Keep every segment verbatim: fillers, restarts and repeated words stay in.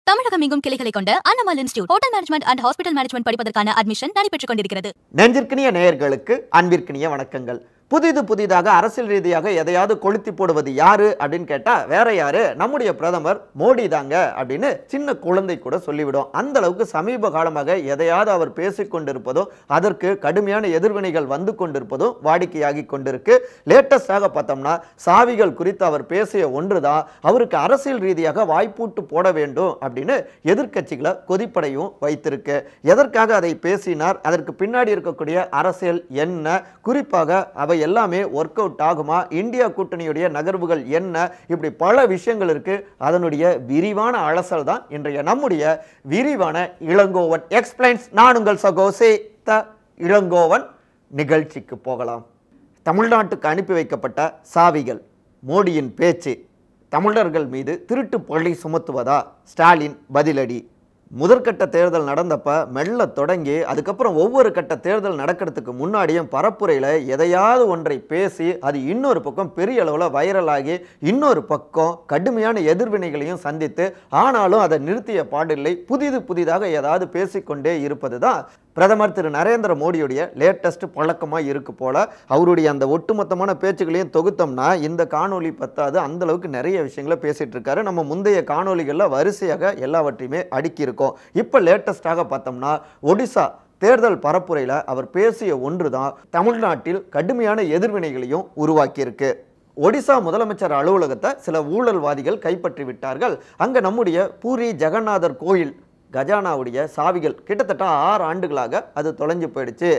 தமிழகம் எங்கும் கிளைகளை கொண்ட அண்ணமால் institute hotel management and hospital management படிப்பதற்கான அட்மிஷன் நடைபெற்றுக் கொண்டிருக்கிறது. நெஞ்சிற்கினிய நேயர்களுக்கு அன்பிற்கினிய வணக்கங்கள். புதிது புதிதாக அரசியல் ரீதியாக எதையாவது கொளுத்தி போடுவது யாரு அப்படின்னு கேட்டா வேற யாரு, நம்முடைய பிரதமர் மோடி தாங்க அப்படின்னு சின்ன குழந்தை கூட சொல்லிவிடும். அந்த அளவுக்கு சமீப காலமாக எதையாவது அவர் பேசிக் கொண்டிருப்பதும் அதற்கு கடுமையான எதிர்வினைகள் வந்து கொண்டிருப்பதும் வாடிக்கையாகி கொண்டிருக்கு. லேட்டஸ்டாக பார்த்தோம்னா சாவிகள் குறித்து அவர் பேசிய ஒன்றுதான் அவருக்கு அரசியல் ரீதியாக வாய்ப்பூட்டு போட வேண்டும் அப்படின்னு எதிர்கட்சிகளை கொதிப்படையும் வைத்திருக்கு. எதற்காக அதை பேசினார், அதற்கு பின்னாடி இருக்கக்கூடிய அரசியல் என்ன, குறிப்பாக அவை எல்லாமே ஒர்க் அவுட் ஆகுமா, இந்தியா கூட்டணியுடைய நகர்வுகள் என்ன, இப்படி பல விஷயங்கள் இருக்கு. அதனுடைய விரிவான அலசல் தான் இன்றைய நம்முடைய விரிவான இளங்கோவன் எக்ஸ்பிளைன்ஸ். நான் உங்கள் சகோசே த இளங்கோவன். நிகழ்ச்சிக்கு போகலாம். தமிழ்நாட்டுக்கு அனுப்பி வைக்கப்பட்ட சாவிகள், மோடியின் பேச்சு, தமிழர்கள் மீது திருட்டு பழி சுமத்துவதா, ஸ்டாலின் பதிலடி. முதற்கட்ட தேர்தல் நடந்தப்ப மெல்ல தொடங்கி அதுக்கப்புறம் ஒவ்வொரு கட்ட தேர்தல் நடக்கிறதுக்கு முன்னாடியும் பரப்புரையில் எதையாவது ஒன்றை பேசி அது இன்னொரு பக்கம் பெரிய அளவில் வைரலாகி இன்னொரு பக்கம் கடுமையான எதிர்வினைகளையும் சந்தித்து ஆனாலும் அதை நிறுத்திய பாடில்லை. புதிது புதிதாக ஏதாவது பேசிக்கொண்டே இருப்பது தான் பிரதமர் திரு நரேந்திர மோடியுடைய லேட்டஸ்ட் பழக்கமாக இருக்கு போல. அவருடைய அந்த ஒட்டுமொத்தமான பேச்சுகளையும் தொகுத்தோம்னா இந்த காணொலி பத்தாது, அந்த அளவுக்கு நிறைய விஷயங்களை பேசிட்டு இருக்காரு. நம்ம முந்தைய காணொலிகளில் வரிசையாக எல்லாவற்றையுமே அடுக்கி இருக்கோம். இப்போ லேட்டஸ்டாக பார்த்தோம்னா ஒடிசா தேர்தல் பரப்புரையில் அவர் பேசிய ஒன்று தான் தமிழ்நாட்டில் கடுமையான எதிர்வினைகளையும் உருவாக்கியிருக்கு. ஒடிசா முதலமைச்சர் அலுவலகத்தை சில ஊழல்வாதிகள் கைப்பற்றி விட்டார்கள். அங்கே நம்முடைய பூரி ஜெகநாதர் கோயில் கஜானாவுடைய சாவிகள் கிட்டத்தட்ட ஆறு ஆண்டுகளாக அது தொலைஞ்சு போயிடுச்சு.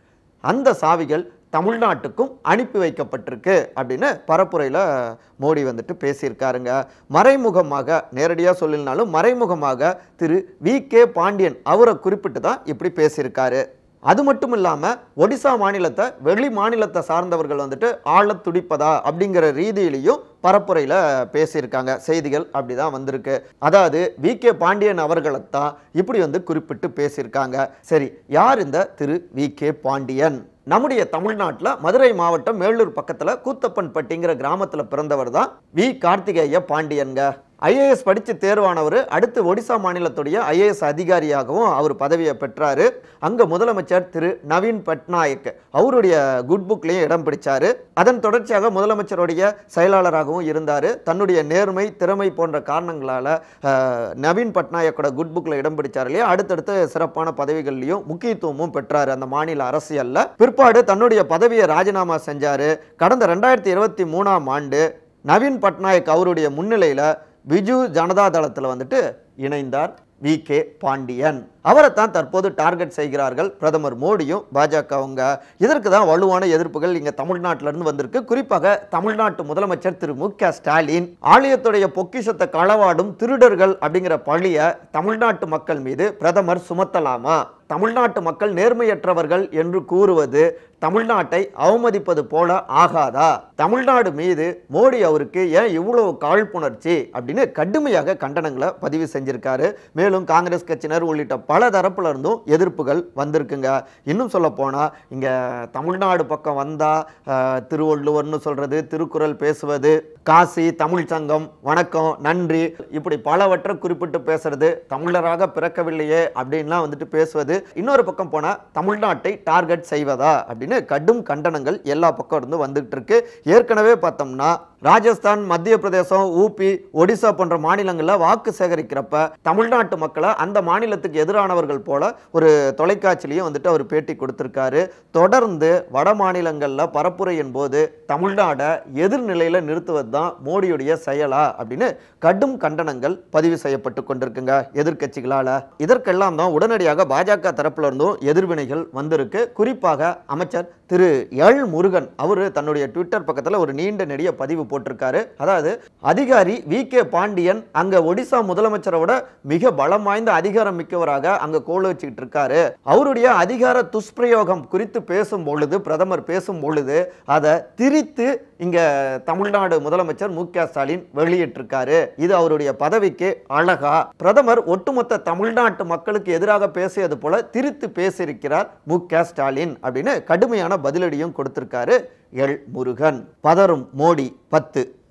அந்த சாவிகள் தமிழ்நாட்டுக்கும் அனுப்பி வைக்கப்பட்டிருக்கு அப்படின்னு பரப்புரையில் மோடி வந்துட்டு பேசியிருக்காருங்க. மறைமுகமாக, நேரடியாக சொல்லினாலும் மறைமுகமாக திரு வி கே பாண்டியன் அவரை குறிப்பிட்டு தான் இப்படி பேசியிருக்காரு. அது மட்டும் இல்லாமல் ஒடிசா மாநிலத்தை வெளி மாநிலத்தை சார்ந்தவர்கள் வந்துட்டு ஆள துடிப்பதா அப்படிங்கிற ரீதியிலையும் பரப்புரையில் பேசியிருக்காங்க. செய்திகள் அப்படி தான் வந்திருக்கு. அதாவது வி கே பாண்டியன் அவர்களைத்தான் இப்படி வந்து குறிப்பிட்டு பேசியிருக்காங்க. சரி, யார் இந்த திரு வி கே பாண்டியன்? நம்முடைய தமிழ்நாட்டில் மதுரை மாவட்டம் மேலூர் பக்கத்தில் கூத்தப்பன்பட்டிங்கிற கிராமத்தில் பிறந்தவர் தான் வி கார்த்திகேய பாண்டியன்க. ஐஏஎஸ் படித்து தேர்வானவர். அடுத்து ஒடிசா மாநிலத்துடைய ஐஏஎஸ் அதிகாரியாகவும் அவர் பதவியை பெற்றார். அங்கே முதலமைச்சர் திரு நவீன் பட்நாயக் அவருடைய குட் புக்லையும் இடம் பிடிச்சார். அதன் தொடர்ச்சியாக முதலமைச்சருடைய செயலாளராகவும் இருந்தார். தன்னுடைய நேர்மை, திறமை போன்ற காரணங்களால் நவீன் பட்நாயக்கோட குட் புக்கில் இடம் பிடிச்சார் இல்லையா. அடுத்தடுத்து சிறப்பான பதவிகள்லையும் முக்கியத்துவமும் பெற்றார் அந்த மாநில அரசியலில். பிற்பாடு தன்னுடைய பதவியை ராஜினாமா செஞ்சார். கடந்த ரெண்டாயிரத்தி இருபத்தி மூணாம் ஆண்டு நவீன் பட்நாயக் அவருடைய முன்னிலையில் பிஜு ஜனதா தளத்தில் வந்துட்டு இணைந்தார் வி கே பாண்டியன். அவரை தான் தற்போது டார்கெட் செய்கிறார்கள் பிரதமர் மோடியும் பாஜகவுங்க. இதற்கு தான் வலுவான எதிர்ப்புகள் இங்கே தமிழ்நாட்டிலிருந்து வந்திருக்கு. குறிப்பாக தமிழ்நாட்டு முதலமைச்சர் திரு மு க ஸ்டாலின் ஆலயத்துடைய பொக்கிஷத்தை களவாடும் திருடர்கள் அப்படிங்கிற பழியை தமிழ்நாட்டு மக்கள் மீது பிரதமர் சுமத்தலாமா? தமிழ்நாட்டு மக்கள் நேர்மையற்றவர்கள் என்று கூறுவது தமிழ்நாட்டை அவமதிப்பது போல ஆகாதா? தமிழ்நாடு மீது மோடி அவருக்கு ஏன் இவ்வளவு காழ்ப்புணர்ச்சி அப்படின்னு கடுமையாக கண்டனங்களை பதிவு செஞ்சிருக்காரு. மேலும் காங்கிரஸ் கட்சியினர் உள்ளிட்ட பல தரப்புல இருந்தும் எதிர்ப்புகள் வந்திருக்குங்க. இன்னும் சொல்ல போனா இங்க தமிழ்நாடு பக்கம் வந்தா திருவள்ளுவர்னு சொல்றது, திருக்குறள் பேசுவது, காசி தமிழ் சங்கம், வணக்கம், நன்றி, இப்படி பலவற்றை குறிப்பிட்டு பேசுறது, தமிழராக பிறக்கவில்லையே அப்படின்லாம் வந்துட்டு பேசுவது, இன்னொரு பக்கம் போனா தமிழ்நாட்டை டார்கெட் செய்வதா அப்படின்னு கடும் கண்டனங்கள் எல்லா பக்கம் இருந்து வந்துட்டு இருக்கு. ஏற்கனவே பார்த்தோம்னா ராஜஸ்தான், மத்திய பிரதேசம், ஊபி, ஒடிசா போன்ற மாநிலங்களில் வாக்கு சேகரிக்கிறப்ப தமிழ்நாட்டு மக்களை அந்த மாநிலத்துக்கு எதிரானவர்கள் போல ஒரு தொலைக்காட்சியிலையும் வந்துட்டு அவர் பேட்டி கொடுத்திருக்காரு. தொடர்ந்து வட மாநிலங்களில் பரப்புரையின் போது தமிழ்நாடை எதிர்நிலையில் நிறுத்துவது தான் மோடியுடைய செயலா அப்படின்னு கடும் கண்டனங்கள் பதிவு செய்யப்பட்டு கொண்டிருக்குங்க எதிர்கட்சிகளால். இதற்கெல்லாம் தான் உடனடியாக பாஜக தரப்புல இருந்தும் எதிர்வினைகள் வந்திருக்கு. குறிப்பாக அமைச்சர் திரு எல் முருகன் அவர் தன்னுடைய ட்விட்டர் பக்கத்தில் ஒரு நீண்ட நெடிய பதிவு போட்டிருக்காரு. அதாவது அதிகாரி வி கே பாண்டியன் அங்க ஒடிசா முதலமைச்சரோட மிக பலம் வாய்ந்த அதிகாரம் மிக்கவராக அங்க கோல வச்சுக்கிட்டு இருக்காரு. அவருடைய அதிகார துஷ்பிரயோகம் குறித்து பேசும் பொழுது, பிரதமர் பேசும் பொழுது அதை திரித்து இங்க தமிழ்நாடு முதலமைச்சர் மு க ஸ்டாலின் வெளியிட்டிருக்காரு. இது அவருடைய பதவிக்கு அழகா? பிரதமர் ஒட்டுமொத்த தமிழ்நாட்டு மக்களுக்கு எதிராக பேசியது போல திரித்து பேசியிருக்கிறார் மு க ஸ்டாலின் அப்படின்னு கடுமையான பதிலடியும் கொடுத்திருக்காரு எல் முருகன். பதறும் மோடி பத்து.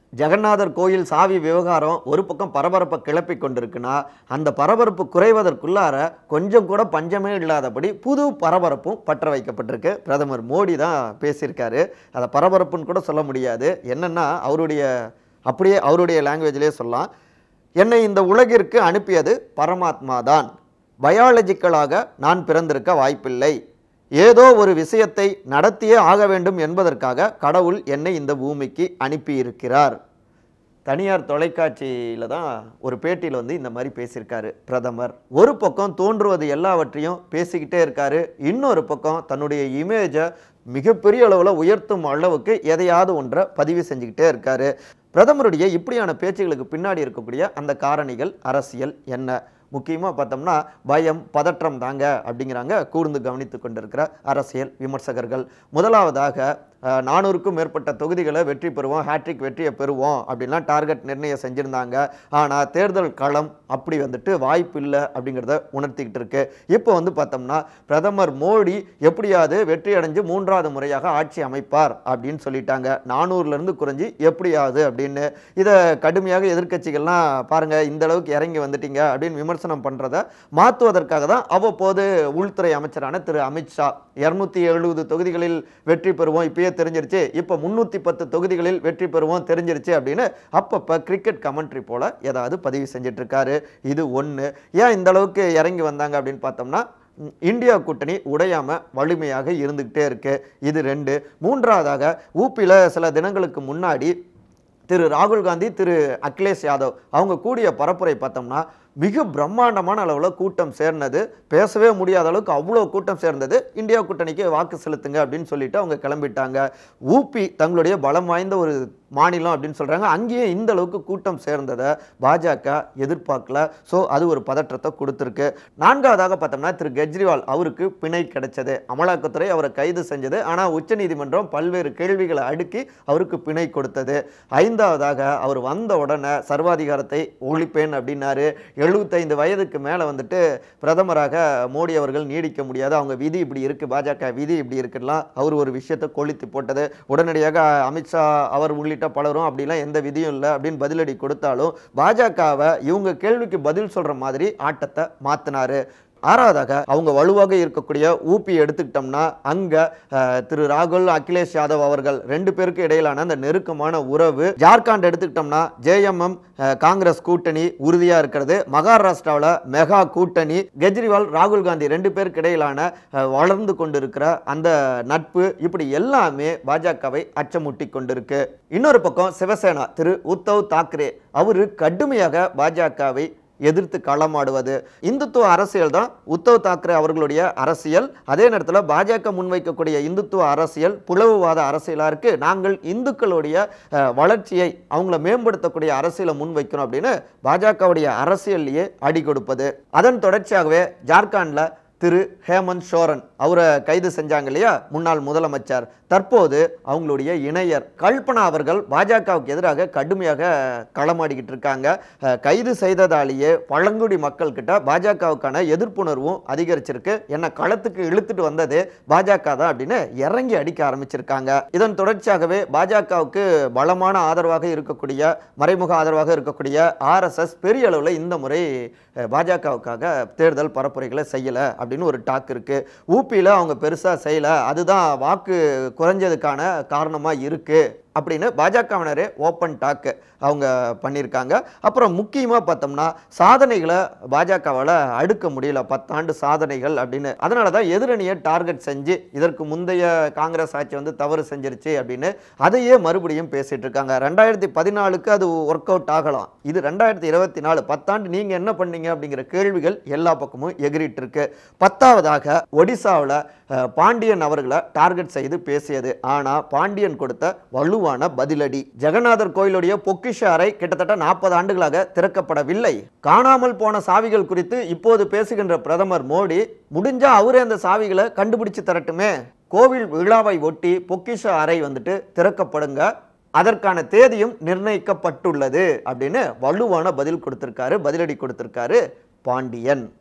ஜெகநாதர் கோயில் சாவி விவகாரம் ஒரு பக்கம் பரபரப்பை கிளப்பி கொண்டிருக்குன்னா அந்த பரபரப்பு குறைவதற்குள்ளார கொஞ்சம் கூட பஞ்சமே இல்லாதபடி புது பரபரப்பும் பற்ற வைக்கப்பட்டிருக்கு. பிரதமர் மோடி தான் பேசியிருக்காரு. அதை பரபரப்புன்னு கூட சொல்ல முடியாது. என்னன்னா அவருடைய அப்படியே அவருடைய லாங்குவேஜ்லேயே சொல்லலாம், என்னை இந்த உலகிற்கு அனுப்பியது பரமாத்மா தான். பயாலஜிக்கலாக நான் பிறந்திருக்க வாய்ப்பில்லை. ஏதோ ஒரு விஷயத்தை நடத்தியே ஆக வேண்டும் என்பதற்காக கடவுள் என்னை இந்த பூமிக்கு அனுப்பியிருக்கிறார். தனியார் தொலைக்காட்சியில் தான் ஒரு பேட்டியில் வந்து இந்த மாதிரி பேசியிருக்காரு பிரதமர். ஒரு பக்கம் தோன்றுவது எல்லாவற்றையும் பேசிக்கிட்டே இருக்காரு, இன்னொரு பக்கம் தன்னுடைய இமேஜை மிகப்பெரிய அளவில் உயர்த்தும் அளவுக்கு எதையாவது ஒன்றை பதிவு செஞ்சுக்கிட்டே இருக்காரு. பிரதமருடைய இப்படியான பேச்சுகளுக்கு பின்னாடி இருக்கக்கூடிய அந்த காரணிகள் அரசியல் என்ன? முக்கியமாக பார்த்தோம்னா பயம் பதற்றம் தாங்க அப்படிங்கிறாங்க கூர்ந்து கவனித்து கொண்டிருக்கிற அரசியல் விமர்சகர்கள். முதலாவதாக நானூறுக்கும் மேற்பட்ட தொகுதிகளை வெற்றி பெறுவோம், ஹேட்ரிக் வெற்றியை பெறுவோம் அப்படின்லாம் டார்கெட் நிர்ணயம் செஞ்சுருந்தாங்க. ஆனால் தேர்தல் களம் அப்படி வந்துட்டு வாய்ப்பு இல்லை அப்படிங்கிறத உணர்த்திக்கிட்டு இருக்கு. இப்போ வந்து பார்த்தோம்னா பிரதமர் மோடி எப்படியாவது வெற்றி அடைஞ்சு மூன்றாவது முறையாக ஆட்சி அமைப்பார் அப்படின்னு சொல்லிட்டாங்க. நானூறுலேருந்து குறைஞ்சி எப்படியாவது அப்படின்னு இதை கடுமையாக எதிர்க்கட்சிகள்லாம் பாருங்கள் இந்த அளவுக்கு இறங்கி வந்துட்டீங்க அப்படின்னு விமர்சனம் பண்ணுறதை மாற்றுவதற்காக தான் அவ்வப்போது உள்துறை அமைச்சரான திரு அமித்ஷா இருநூத்தி எழுபது தொகுதிகளில் வெற்றி பெறுவோம் இப்பயே தெரிஞ்சிருச்சு, இப்போ முன்னூற்றி பத்து தொகுதிகளில் வெற்றி பெறுவோம் தெரிஞ்சிருச்சு அப்படின்னு அப்பப்போ கிரிக்கெட் கமெண்ட்ரி போல ஏதாவது பதிவு செஞ்சுட்டு இருக்காரு. இது ஒன்று. ஏன் இந்த அளவுக்கு இறங்கி வந்தாங்க அப்படின்னு பார்த்தோம்னா இந்தியா கூட்டணி உடையாம வலிமையாக இருந்துகிட்டே இருக்கு. இது ரெண்டு. மூன்றாவதாக ஊபியில் சில தினங்களுக்கு முன்னாடி திரு ராகுல் காந்தி திரு அகிலேஷ் யாதவ் அவங்க கூடிய பரப்புரை பார்த்தோம்னா மிக பிரம்மாண்டமான அளவில் கூட்டம் சேர்ந்தது. பேசவே முடியாத அளவுக்கு அவ்வளோ கூட்டம் சேர்ந்தது. இந்தியா கூட்டணிக்கு வாக்கு செலுத்துங்க அப்படின்னு சொல்லிட்டு அவங்க கிளம்பிட்டாங்க. ஊபி தங்களுடைய பலம் வாய்ந்த ஒரு மாநிலம் அப்படின்னு சொல்கிறாங்க. அங்கேயே இந்த அளவுக்கு கூட்டம் சேர்ந்ததை பாஜக எதிர்பார்க்கல. ஸோ அது ஒரு பதற்றத்தை கொடுத்துருக்கு. நான்காவதாக பார்த்தோம்னா திரு கெஜ்ரிவால் அவருக்கு பிணை கிடைச்சது. அமலாக்கத்துறை அவரை கைது செஞ்சது. ஆனால் உச்சநீதிமன்றம் பல்வேறு கேள்விகளை அடுக்கி அவருக்கு பிணை கொடுத்தது. ஐந்தாவதாக அவர் வந்த உடனே சர்வாதிகாரத்தை ஒழிப்பேன் அப்படின்னாரு. எழுபத்தைந்து வயதுக்கு மேலே வந்துட்டு பிரதமராக மோடி அவர்கள் நீடிக்க முடியாது, அவங்க விதி இப்படி இருக்குது, பாஜக விதி இப்படி இருக்குலாம் அவர் ஒரு விஷயத்தை கொளுத்தி போட்டது. உடனடியாக அமித்ஷா அவர் உள்ளிட்ட பலரும் அப்படிலாம் எந்த விதியும் இல்லை அப்படின்னு பதிலடி கொடுத்தாலும் பாஜகவை இவங்க கேள்விக்கு பதில் சொல்கிற மாதிரி ஆட்டத்தை மாற்றினாரு. ஆறாவதாக அவங்க வலுவாக இருக்கக்கூடிய ஊபி எடுத்துக்கிட்டோம்னா அங்கே திரு ராகுல் அகிலேஷ் யாதவ் அவர்கள் ரெண்டு பேருக்கு இடையிலான அந்த நெருக்கமான உறவு. ஜார்க்கண்ட் எடுத்துக்கிட்டோம்னா ஜேஎம்எம் காங்கிரஸ் கூட்டணி உறுதியாக இருக்கிறது. மகாராஷ்டிராவில் மெகா கூட்டணி. கெஜ்ரிவால் ராகுல் காந்தி ரெண்டு பேருக்கு இடையிலான வளர்ந்து கொண்டிருக்கிற அந்த நட்பு இப்படி எல்லாமே பாஜகவை அச்சமூட்டி கொண்டிருக்கு. இன்னொரு பக்கம் சிவசேனா திரு உத்தவ் தாக்கரே அவரு கடுமையாக பாஜகவை எதிர்த்து களமாடுவது. இந்துத்துவ அரசியல் தான் உத்தவ் தாக்கரே அவர்களுடைய அரசியல். அதே நேரத்தில் பாஜக முன்வைக்கக்கூடிய இந்துத்துவ அரசியல் புலவுவாத அரசியலாக இருக்கு. நாங்கள் இந்துக்களுடைய வளர்ச்சியை அவங்கள மேம்படுத்தக்கூடிய அரசியலை முன்வைக்கிறோம் அப்படின்னு பாஜகவுடைய அரசியல்லையே அடி கொடுப்பது. அதன் தொடர்ச்சியாகவே ஜார்க்கண்ட்ல திரு ஹேமந்த் சோரன் அவரை கைது செஞ்சாங்க இல்லையா, முன்னாள் முதலமைச்சர். தற்போது அவங்களுடைய இணையர் கல்பனா அவர்கள் பாஜகவுக்கு எதிராக கடுமையாக களமாடிக்கிட்டு இருக்காங்க. கைது செய்ததாலேயே பழங்குடி மக்கள் கிட்ட பாஜகவுக்கான எதிர்ப்புணர்வும் அதிகரிச்சிருக்கு. என்ன களத்துக்கு இழுத்துட்டு வந்தது பாஜக தான் அப்படின்னு இறங்கி அடிக்க ஆரம்பிச்சிருக்காங்க. இதன் தொடர்ச்சியாகவே பாஜகவுக்கு பலமான ஆதரவாக இருக்கக்கூடிய மறைமுக ஆதரவாக இருக்கக்கூடிய ஆர்எஸ்எஸ் பெரிய அளவில் இந்த முறை பாஜகவுக்காக தேர்தல் பரப்புரைகளை செய்யல அப்படின்னு ஒரு டாக் இருக்கு. ஊபியில் அவங்க பெருசா செய்யல, அதுதான் வாக்கு குறைஞ்சதுக்கான காரணமா இருக்கு அப்படின்னு பாஜகவினரே ஓப்பன் டாக் அவங்க பண்ணியிருக்காங்க. அப்புறம் முக்கியமாக பார்த்தோம்னா சாதனைகளை பாஜகவால் அடுக்க முடியல, பத்தாண்டு சாதனைகள் அப்படின்னு. அதனால தான் எதிரணியை டார்கெட் செஞ்சு இதற்கு முந்தைய காங்கிரஸ் ஆட்சி வந்து தவறு செஞ்சிருச்சு அப்படின்னு அதையே மறுபடியும் பேசிட்டு இருக்காங்க. ரெண்டாயிரத்தி பதினாலுக்கு அது ஒர்க் அவுட் ஆகலாம், இது ரெண்டாயிரத்தி இருபத்தி நாலு பத்தாண்டு நீங்க என்ன பண்ணீங்க அப்படிங்கிற கேள்விகள் எல்லா பக்கமும் எகிரிட்டு இருக்கு. பத்தாவதாக ஒடிசாவில் பாண்டியன் அவர்களை டார்கெட் செய்து பேசியது. ஆனா பாண்டியன் கொடுத்த வலுவான பதிலடி. ஜெகநாதர் கோயிலுடைய பொக்கிஷ அறை கிட்டத்தட்ட நாற்பது ஆண்டுகளாக திறக்கப்படவில்லை. காணாமல் போன சாவிகள் குறித்து இப்போது பேசுகின்ற பிரதமர் மோடி முடிஞ்சா அவரே அந்த சாவிகளை கண்டுபிடிச்சு தரட்டுமே. கோவில் விழாவை ஒட்டி பொக்கிஷ அறை வந்துட்டு திறக்கப்படுங்க, அதற்கான தேதியும் நிர்ணயிக்கப்பட்டுள்ளது அப்படின்னு வலுவான பதில் கொடுத்திருக்காரு, பதிலடி கொடுத்திருக்காரு பாண்டியன்.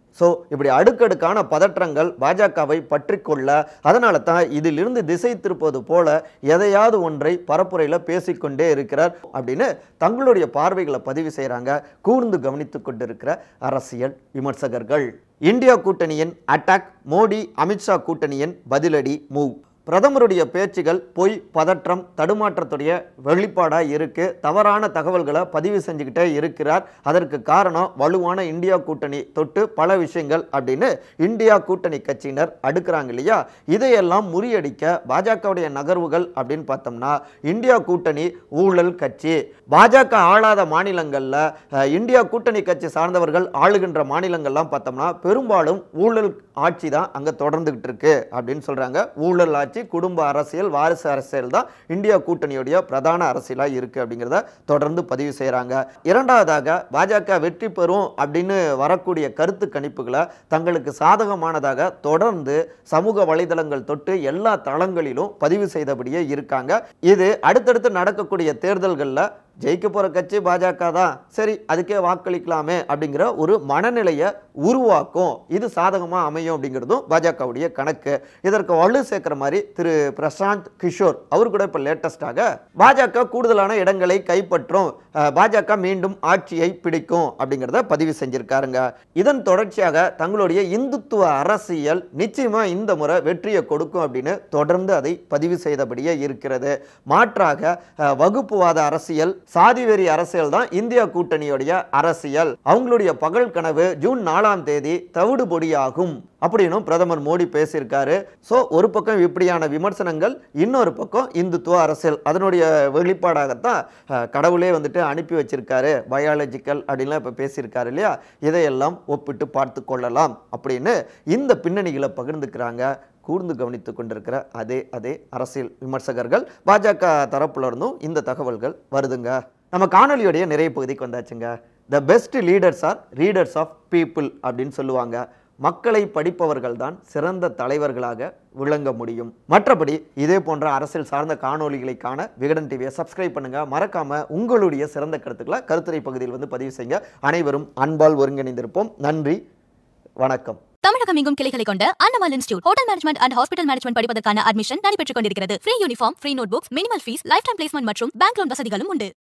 ஸோ இப்படி அடுக்கடுக்கான பதற்றங்கள் பாஜகவை பற்றி கொள்ள, அதனால தான் இதிலிருந்து திசை திருப்பது போல எதையாவது ஒன்றை பரப்புரையில் பேசிக்கொண்டே இருக்கிறார் அப்படின்னு தங்களுடைய பார்வைகளை பதிவு செய்கிறாங்க கூர்ந்து கவனித்து கொண்டிருக்கிற அரசியல் விமர்சகர்கள். இந்தியா கூட்டணியின் அட்டாக், மோடி அமித்ஷா கூட்டணியின் பதிலடி மூவ். பிரதமருடைய பேச்சுகள் பொய், பதற்றம், தடுமாற்றத்துடைய வெளிப்பாடாக இருக்கு. தவறான தகவல்களை பதிவு செஞ்சுக்கிட்டே இருக்கிறார். அதற்கு காரணம் வலுவான இந்தியா கூட்டணி தொட்டு பல விஷயங்கள் அப்படின்னு இந்தியா கூட்டணி கட்சியினர் அடுக்கிறாங்க இல்லையா? இதையெல்லாம் முறியடிக்க பாஜகவுடைய நகர்வுகள் அப்படின்னு பார்த்தோம்னா, இந்தியா கூட்டணி ஊழல் கட்சி. பாஜக ஆளாத மாநிலங்களில் இந்தியா கூட்டணி கட்சி சார்ந்தவர்கள் ஆளுகின்ற மாநிலங்கள்லாம் பார்த்தோம்னா பெரும்பாலும் ஊழல் ஆட்சி தான் அங்கே தொடர்ந்துகிட்டு இருக்கு அப்படின்னு சொல்றாங்க. ஊழல் ஆட்சி, குடும்ப அரசியல், வாரிசு அரசியல் தான் இந்தியா கூட்டணியுடைய பிரதான அரசியலாக இருக்கு அப்படிங்கிறத தொடர்ந்து பதிவு செய்யறாங்க. இரண்டாவதாக, பாஜக வெற்றி பெறும் அப்படின்னு வரக்கூடிய கருத்து கணிப்புகளை தங்களுக்கு சாதகமானதாக தொடர்ந்து சமூக வலைதளங்கள் தொட்டு எல்லா தளங்களிலும் பதிவு செய்தபடியே இருக்காங்க. இது அடுத்தடுத்து நடக்கக்கூடிய தேர்தல்களில் ஜெயிக்க போற கட்சி பாஜக தான், சரி அதுக்கே வாக்களிக்கலாமே அப்படிங்கிற ஒரு மனநிலையை உருவாக்கும். இது சாதகமா அமையும் அப்படிங்கிறதும் பாஜகவுடைய கணக்கு. இதற்கு வலு சேர்க்கிற மாதிரி திரு பிரசாந்த் கிஷோர் அவர் கூட இப்ப லேட்டஸ்டாக பாஜக கூடுதலான இடங்களை கைப்பற்றும், பாஜக மீண்டும் ஆட்சியை பிடிக்கும் அப்படிங்கிறத பதிவு செஞ்சிருக்காருங்க. இதன் தொடர்ச்சியாக தங்களுடைய இந்துத்துவ அரசியல் நிச்சயமா இந்த முறை வெற்றியை கொடுக்கும் அப்படின்னு தொடர்ந்து அதை பதிவு செய்தபடியே இருக்கிறது. மாற்றாக வகுப்புவாத அரசியல், சாதிவெறி அரசியல் தான் இந்தியா கூட்டணியுடைய அரசியல். அவங்களுடைய பகல் கனவு ஜூன் நாலாம் தேதி தவிடு பொடியாகும் அப்படின்னு பிரதமர் மோடி பேசியிருக்காரு. ஸோ ஒரு பக்கம் இப்படியான விமர்சனங்கள், இன்னொரு பக்கம் இந்துத்துவ அரசியல் அதனுடைய வெளிப்பாடாகத்தான் கடவுளே வந்துட்டு அனுப்பி வச்சிருக்காரு, பயாலஜிக்கல் அப்படின்லாம் இப்போ பேசியிருக்காரு இல்லையா? இதையெல்லாம் ஒப்பிட்டு பார்த்து கொள்ளலாம் அப்படின்னு இந்த பின்னணிகளை பகிர்ந்துக்கிறாங்க கூர்ந்து கவனித்துக் கொண்டிருக்கிற அதே அதே அரசியல் விமர்சகர்கள். பாஜக தரப்புல இருந்தும் இந்த தகவல்கள் வருதுங்க. நம்ம காணொலியோடைய நிறைய பகுதிக்கு வந்தாச்சுங்க. The best leaders are readers of people அப்படின்னு சொல்லுவாங்க. மக்களை படிப்பவர்கள் தான் சிறந்த தலைவர்களாக விளங்க முடியும். மற்றபடி இதே போன்ற அரசியல் சார்ந்த காணொலிகளை காண விகடன் டிவியை சப்ஸ்கிரைப் பண்ணுங்க. மறக்காம உங்களுடைய சிறந்த கருத்துக்களை கருத்துரை பகுதியில் வந்து பதிவு செய்யுங்க. அனைவரும் அன்பால் ஒருங்கிணைந்திருப்போம். நன்றி, வணக்கம். தமிழகம் எங்கும் கிளைகளை கொண்ட அண்ணமால் institute hotel management and hospital management படிப்பதற்கான அட்மிஷன் நடைபெற்றுக் கொண்டிருக்கிறது. Free uniform, free notebooks, minimal fees, lifetime placement மற்றும் பேங்க் லோன் வசதிகளும் உண்டு.